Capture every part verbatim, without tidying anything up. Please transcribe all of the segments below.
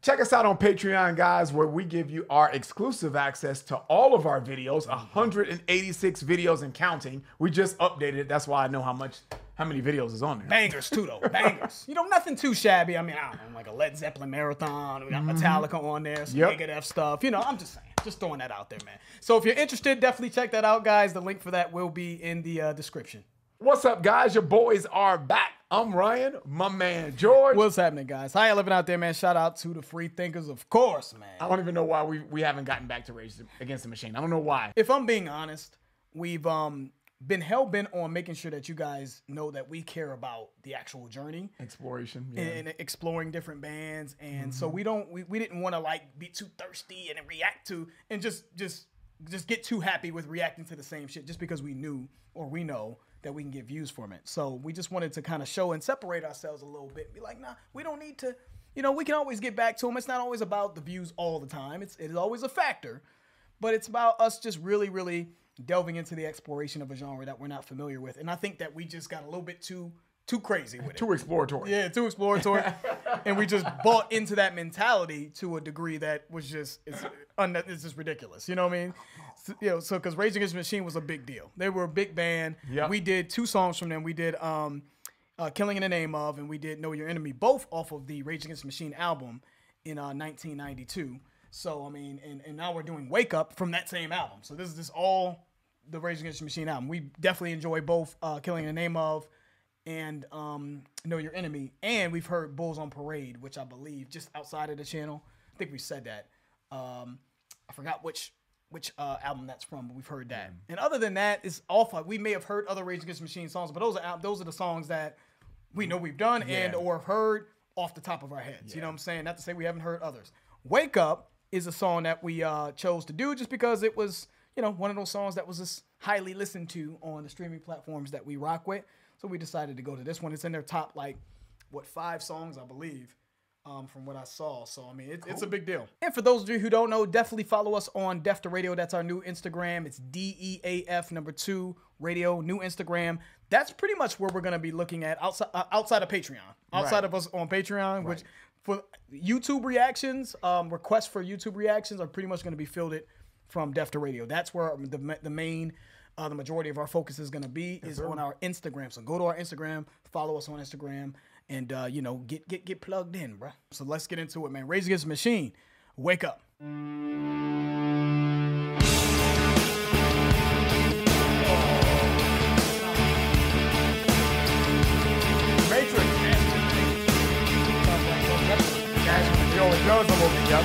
Check us out on Patreon, guys, where we give you our exclusive access to all of our videos, one hundred eighty-six videos and counting. We just updated it. That's why I know how much, how many videos is on there. Bangers too, though. Bangers. You know, nothing too shabby. I mean, I don't know, like a Led Zeppelin marathon. We got Metallica on there, some Yep. Megadeth stuff. You know, I'm just saying. Just throwing that out there, man. So if you're interested, definitely check that out, guys. The link for that will be in the uh, description. What's up, guys? Your boys are back. I'm Ryan, my man George. What's happening, guys? How you living out there, man? Shout out to the free thinkers, of course, man. I don't even know why we, we haven't gotten back to Rage Against the Machine. I don't know why. If I'm being honest, we've um been hell-bent on making sure that you guys know that we care about the actual journey. Exploration. Yeah. And, and exploring different bands. And mm-hmm. so we don't we, we didn't want to like be too thirsty and react to and just just just get too happy with reacting to the same shit just because we knew or we know that we can get views from it. So we just wanted to kind of show and separate ourselves a little bit and be like, nah, we don't need to, you know, we can always get back to them. It's not always about the views all the time. It's, it's always a factor, but it's about us just really, really delving into the exploration of a genre that we're not familiar with. And I think that we just got a little bit too, too crazy with it. Too exploratory. Yeah, too exploratory. And we just bought into that mentality to a degree that was just, it's, un- it's just ridiculous. You know what I mean? So, you know, so because Rage Against the Machine was a big deal. They were a big band. Yep. We did two songs from them. We did um, uh, Killing in the Name of, and we did Know Your Enemy, both off of the Rage Against the Machine album in uh, nineteen ninety-two. So, I mean, and, and now we're doing Wake Up from that same album. So this is just all the Rage Against the Machine album. We definitely enjoy both uh, Killing in the Name of and um, Know Your Enemy. And we've heard Bulls on Parade, which I believe just outside of the channel. I think we said that. Um, I forgot which which uh, album that's from, but we've heard that. Mm. And other than that, it's off. We may have heard other Rage Against the Machine songs, but those are those are the songs that we know we've done yeah. and or have heard off the top of our heads. Yeah. You know what I'm saying? Not to say we haven't heard others. Wake Up is a song that we uh, chose to do just because it was, you know, one of those songs that was just highly listened to on the streaming platforms that we rock with. So we decided to go to this one. It's in their top, like, what, five songs, I believe, um, from what I saw. So, I mean, it, cool. It's a big deal. And for those of you who don't know, definitely follow us on Deaf to Radio. That's our new Instagram. It's D E A F number two radio, new Instagram. That's pretty much where we're going to be looking at outside uh, outside of Patreon. Outside right. of us on Patreon, right. which for YouTube reactions, um, requests for YouTube reactions are pretty much going to be fielded from Deaf to Radio. That's where the, the main... Uh, the majority of our focus is going to be yes, is sir. on our Instagram. So go to our Instagram, follow us on Instagram, and, uh, you know, get get get plugged in, bro. So let's get into it, man. Rage Against the Machine, Wake Up. Matrix. Cashman, he always does a little bit, yep.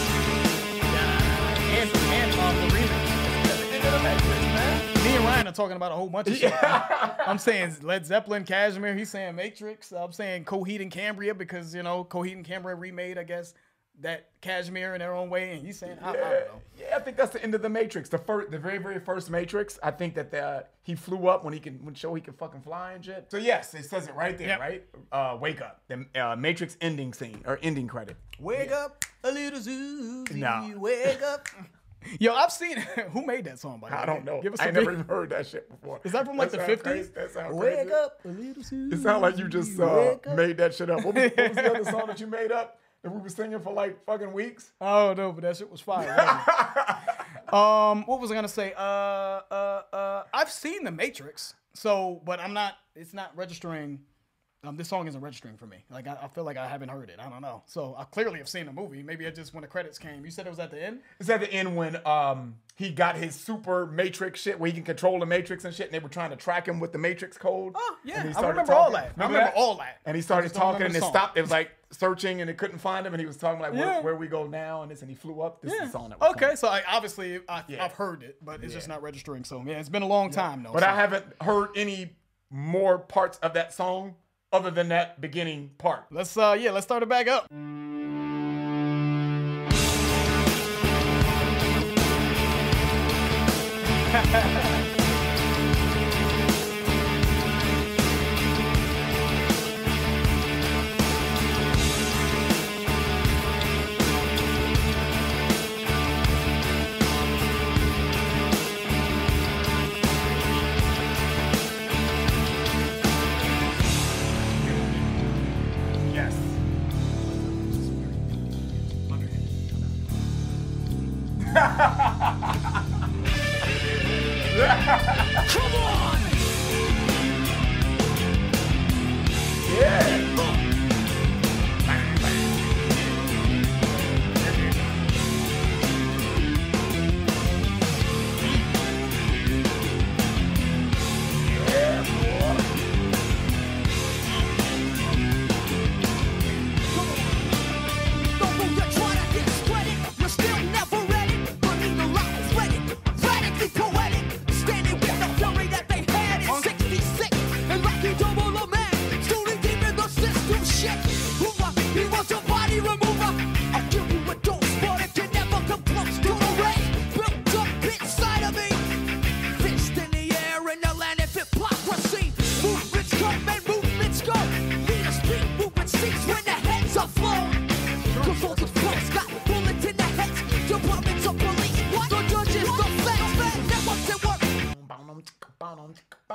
And, and um, the remix. Me and Ryan are talking about a whole bunch of shit. Yeah. I'm saying Led Zeppelin, Kashmir. He's saying Matrix. I'm saying Coheed and Cambria because, you know, Coheed and Cambria remade, I guess, that Kashmir in their own way. And he's saying, I, yeah. I don't know. Yeah, I think that's the end of the Matrix. The first, the very, very first Matrix. I think that the, uh, he flew up when he can, when show he can fucking fly and shit. So yes, it says it right there, yep. right? Uh, Wake Up. The uh, Matrix ending scene or ending credit. Wake yeah. up, a little Susie. No. Wake up. Yo, I've seen who made that song, by the way? I don't know. Give us I never even heard that shit before. Is that from like that the fifties? That sounds Wake crazy. up, a little Susie. It sounds like you just uh, made that shit up. What was, what was the other song that you made up that we were singing for like fucking weeks? Oh no, but that shit was fire. um, what was I gonna say? Uh, uh, uh, I've seen The Matrix, so but I'm not. It's not registering. Um, this song isn't registering for me. Like I, I feel like I haven't heard it. I don't know. So I clearly have seen the movie. Maybe I just when the credits came. You said it was at the end. It's at the end when um he got his super Matrix shit where he can control the Matrix and shit, and they were trying to track him with the Matrix code. Oh yeah, and he I remember talking. all that. Remember I remember that? all that. And he started talking, and it song. stopped. It was like searching, and it couldn't find him, and he was talking like, yeah. where, "Where we go now?" And this, and he flew up. This yeah. is the song that was okay. playing. So I, obviously I, yeah. I've heard it, but it's yeah. just not registering. So yeah, it's been a long time yeah. though. But so. I haven't heard any more parts of that song other than that beginning part. Let's uh yeah, let's start it back up.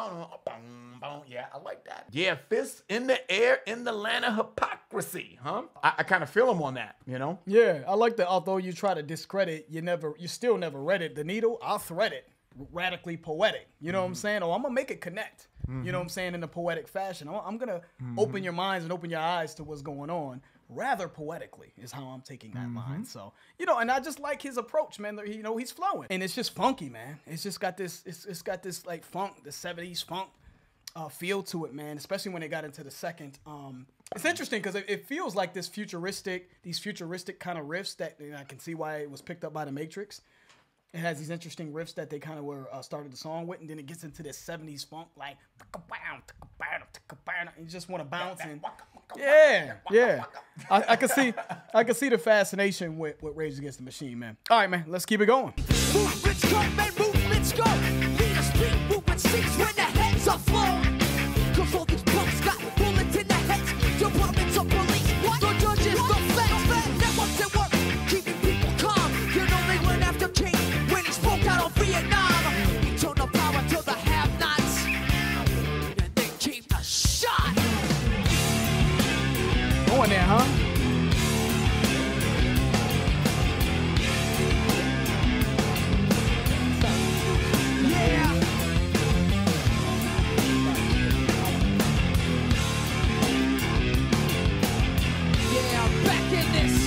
boom, boom, boom. Yeah, I like that. Yeah, fists in the air in the land of hypocrisy, huh? I, I kind of feel him on that, you know? Yeah, I like that. Although you try to discredit, you never, you still never read it. The needle, I'll thread it. Radically poetic. You know mm-hmm. what I'm saying? Oh, I'm gonna make it connect. Mm-hmm. You know what I'm saying? In a poetic fashion. I'm, I'm gonna mm-hmm. open your minds and open your eyes to what's going on. Rather poetically is how I'm taking that mm-hmm. line. So, you know, and I just like his approach, man. He, you know, he's flowing. And it's just funky, man. It's just got this, it's, it's got this like funk, the seventies funk uh, feel to it, man. Especially when they got into the second. Um, it's interesting because it, it feels like this futuristic, these futuristic kind of riffs that, you know, I can see why it was picked up by the Matrix. It has these interesting riffs that they kind of were uh, started the song with, and then it gets into this seventies funk, like you just want to bounce and yeah, yeah. I, I can see, I can see the fascination with, with Rage Against the Machine, man. All right, man, let's keep it going. Movements come and movements go. Lead a street movement sinks when the heads are flown. Cause all these punks got bullets in their heads. Departments of police, what? The judges, the feds, networks at work, keeping people calm. You know they went after King. Out of Vietnam, he turned the power to the have-nots, and then came the shot. Going there, huh? Yeah. Yeah, back in this.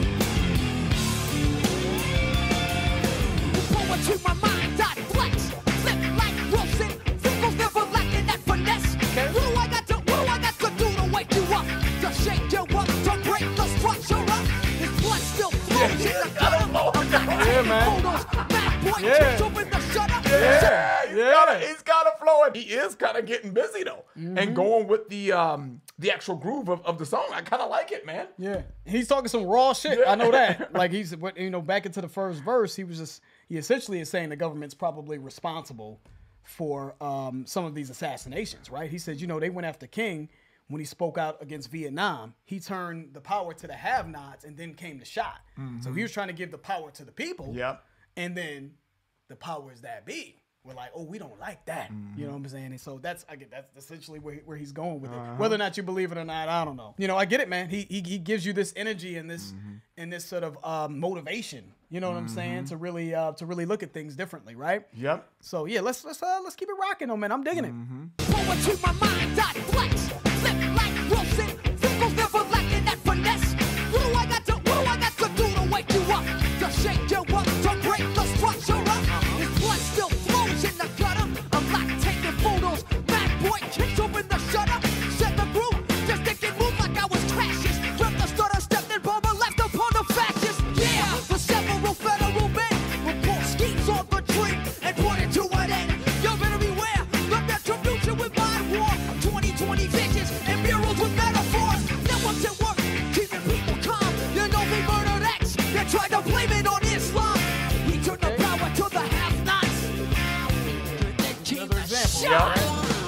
To my mind, I flex, flip like Wilson. Fingers never lacking that finesse. Okay. What do I got to, what do I got to do to wake you up? To shake you up, to break the structure up. His blood still flows yeah, in the gutter. Yeah, man. Photos, bad boy, yeah. open the shutter. Yeah, yeah. He's, yeah. Gotta, he's gotta flow. He is kind of getting busy though, mm-hmm. and going with the um the actual groove of, of the song. I kind of like it, man. Yeah, he's talking some raw shit. Yeah. I know that. Like he's, you know, back into the first verse, he was just. He essentially is saying the government's probably responsible for um, some of these assassinations, right? He said, you know, they went after King when he spoke out against Vietnam. He turned the power to the have-nots and then came the shot. Mm-hmm. So he was trying to give the power to the people. Yep. And then the powers that be were like, oh, we don't like that. Mm-hmm. You know what I'm saying? And so that's I get that's essentially where, where he's going with uh-huh. it. Whether or not you believe it or not, I don't know. You know, I get it, man. He he, he gives you this energy and this mm-hmm. and this sort of um, motivation. You know what mm-hmm. I'm saying? To really uh, to really look at things differently, right? Yep. So yeah, let's let's uh, let's keep it rocking, though, man. I'm digging mm-hmm. it. Forward to my mind, I flex, flip like Wilson. Fingers never lacking that finesse. What do I got to what do I got to do to wake you up? To shake you up, to break the structure up. His blood still flows in the gutter. I'm like taking photos. Mad boy kicks open the shutter. Set the groove, just thinking move like I was crashes. From the stutter, stepped in, bomber left upon the fascists. Yeah, the several federal men report schemes on the tree and point it to an end. You better beware. The retribution with mind war. twenty twenty visions and murals with metaphors. Networks at work, keeping people calm. You know they murdered X. They tried to blame it on Islam. He turned the power to the have-nots. Another example. Yep.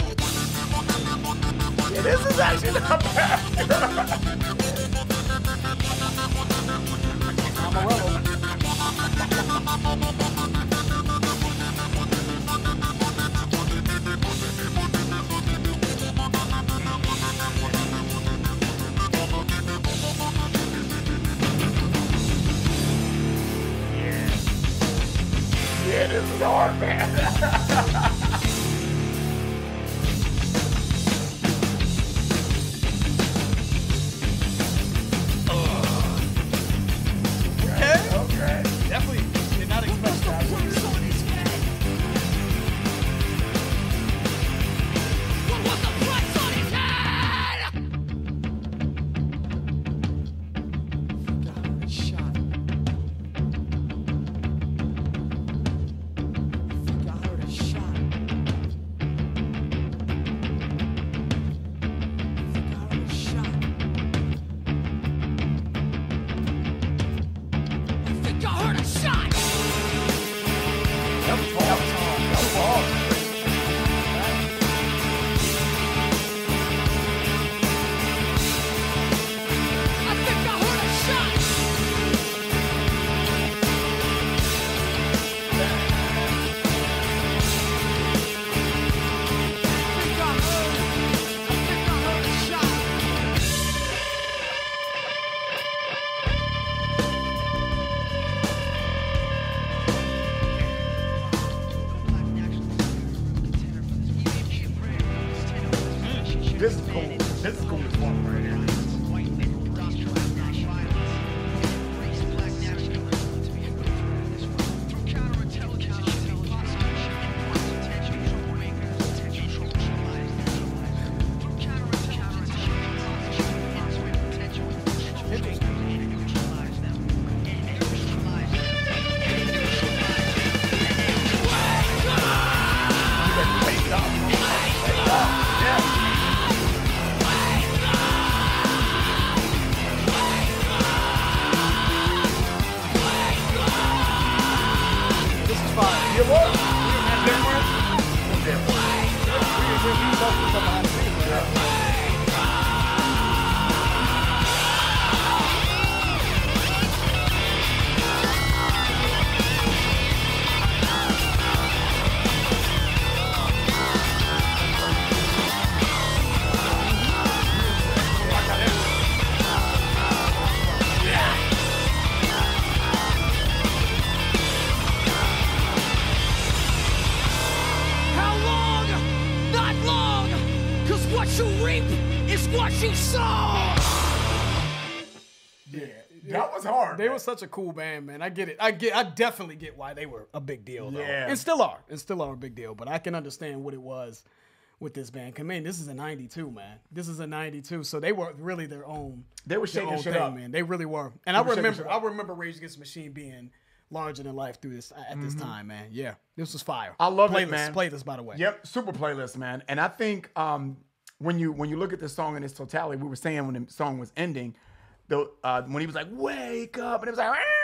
Yeah, this is actually not bad. I'm a rebel. Yeah, this is hard, man. Definitely did not expect that. What was the price on his head? Think I heard a shot. Think I heard a shot. This is cool. This is cool as fuck right here. What you reap is what you sow. Yeah, that was hard. They man. were such a cool band, man. I get it. I get. I definitely get why they were a big deal, though. Yeah. And still are. And still are a big deal. But I can understand what it was with this band. Cause man, this is a ninety-two, man. This is a ninety-two. So they were really their own. They were their shaking own shit thing, up. man. They really were. And They I were shaking remember. shit I up. remember Rage Against the Machine being larger than life through this at this time, man. Yeah, this was fire. I love playlist, it, man. Playlist, by the way. Yep, super playlist, man. And I think um, when you when you look at the song in its totality, we were saying when the song was ending, the uh, when he was like, "Wake up," and it was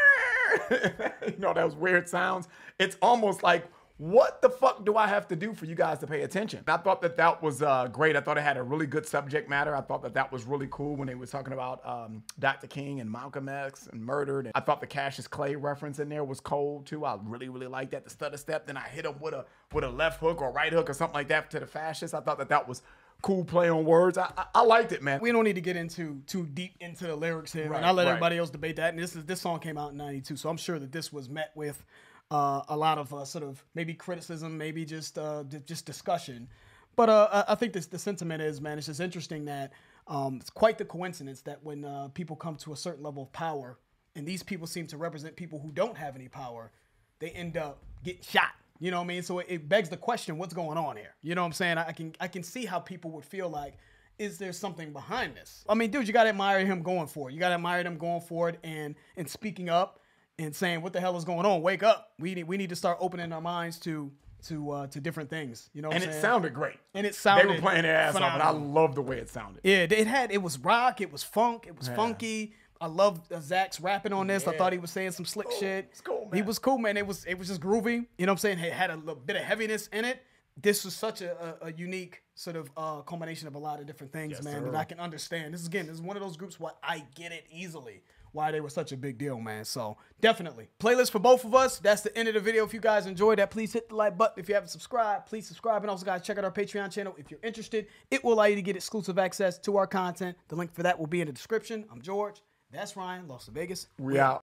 like, you know, those weird sounds. It's almost like, what the fuck do I have to do for you guys to pay attention? I thought that that was uh, great. I thought it had a really good subject matter. I thought that that was really cool when they were talking about um, Doctor King and Malcolm X and murdered. And I thought the Cassius Clay reference in there was cold too. I really, really liked that. The stutter step. Then I hit him with a with a left hook or right hook or something like that to the fascists. I thought that that was cool play on words. I, I, I liked it, man. We don't need to get into too deep into the lyrics here, Right, and I'll let right. everybody else debate that. And this is this song came out in ninety-two, so I'm sure that this was met with uh, a lot of uh, sort of maybe criticism, maybe just uh, d- just discussion. But uh, I- I think this the sentiment is, man, it's just interesting that um, it's quite the coincidence that when uh, people come to a certain level of power, and these people seem to represent people who don't have any power, they end up getting shot. You know what I mean? So it, it begs the question, what's going on here? You know what I'm saying? I, I can I can see how people would feel like, is there something behind this? I mean, dude, you got to admire him going for it. You got to admire them going for it and and speaking up and saying, what the hell is going on? Wake up. We need we need to start opening our minds to to uh, to different things. You know what And I'm it saying? sounded great. And it sounded They were playing their ass off, and I phenomenal. love the way it sounded. Yeah, it had it was rock, it was funk, it was Yeah. funky. I loved uh, Zach's rapping on this. I Yeah. thought he was saying some slick Cool. shit. It's cool, He man. was cool, man. It was it was just groovy. You know what I'm saying? It had a little bit of heaviness in it. This was such a, a, a unique sort of uh, culmination of a lot of different things, Yes, man, sir. that I can understand. This is again, this is one of those groups where I get it easily why they were such a big deal, man. So definitely. Playlist for both of us. That's the end of the video. If you guys enjoyed that, please hit the like button. If you haven't subscribed, please subscribe. And also, guys, check out our Patreon channel. If you're interested, it will allow you to get exclusive access to our content. The link for that will be in the description. I'm George. That's Ryan, Las Vegas. We out.